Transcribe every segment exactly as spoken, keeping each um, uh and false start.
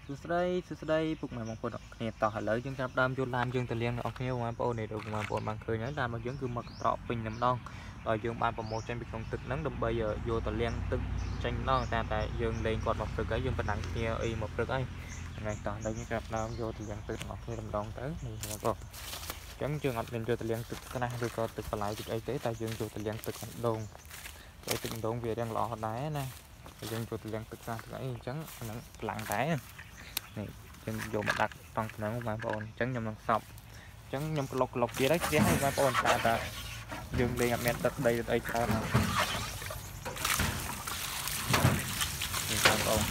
đây sửa đây phục mày mong quân nè tỏ hỏi lấy chúng ta đam vô lan dương từ liên ở kia mà bộ này được mà bộ bằng khơi nhớ ra mà dưỡng cứ mặc trọ bình nằm non rồi dương ban một trên bị công tực nắng đâm bây giờ vô từ liên tức tranh non ta tại dương lên còn một từ cái dương bên nặng kia y một từ ấy ngày tỏ đây những cặp nào vô thì dân tự ngọc kia đầm đòn tới này mà cô chẳng chưa ngọc lên vô từ liên tức cái này được có từ còn lại từ ấy tế tại dương vô từ liên tức đồn cái từng đồn về đang lọ đá nè dân vô từ liên tức ra cái trắng lặng đá này chân vô mà đặt trong nó mà bọn trắng nhầm sọc trắng nhầm lọc lọc kia đấy kia mà bọn ta ta dương lên mẹ đất đây đây cho nó bọn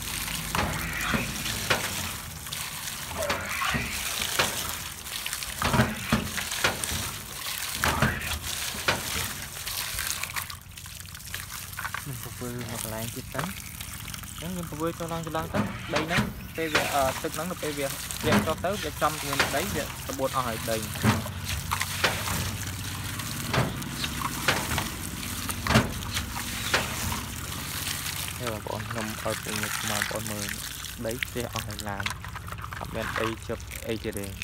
mình phục vụ một lại chip tấn nhưng phục vụ cho lon cho lon tấn đây nó cái việc ờ tức nó được cái việc việc cho tới việc trăm thì đấy việc buồn ở đây theo là bọn nằm ở cùng một mà bọn mười đấy sẽ ở làm học bên đây chụp a chỉ đề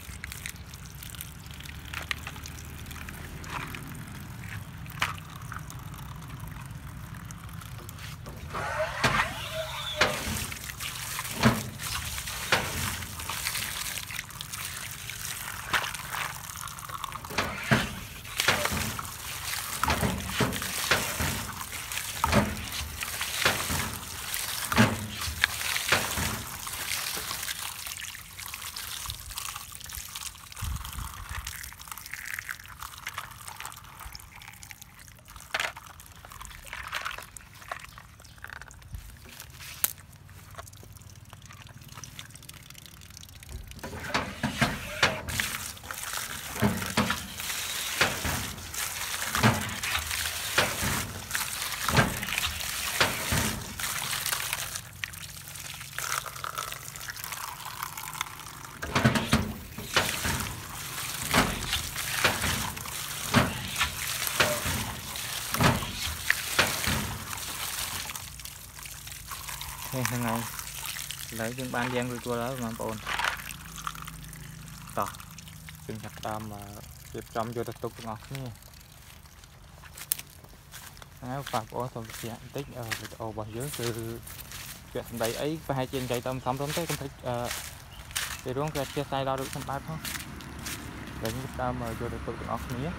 hàng ngày lấy những ban đen rồi tua đó mà bồn tỏ từng chặt đam mà tiếp trong cho tục ngọt nha áo phạt của tôi sẽ tích ở ồ bảo dưới từ chuyện đấy ấy phải hai trên chạy tâm xong tóm tới không thấy để đúng cái chia tay đo được thành bát không để những đam mà cho tục ngọt nhé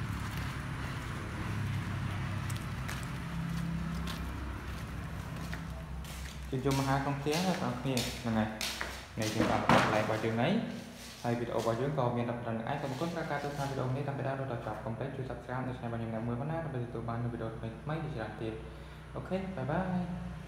chương trình hai con xé đó các bạn là này này chúng ta lại vào trường ấy hay video vào dưới còn miền đập trần ai không có các ca tôi tham video này tham gia đâu đọc không thấy chưa subscribe để xem bao nhiêu ngày mười tháng năm bây giờ tôi ban video này mấy thì sẽ tiền ok bye bye.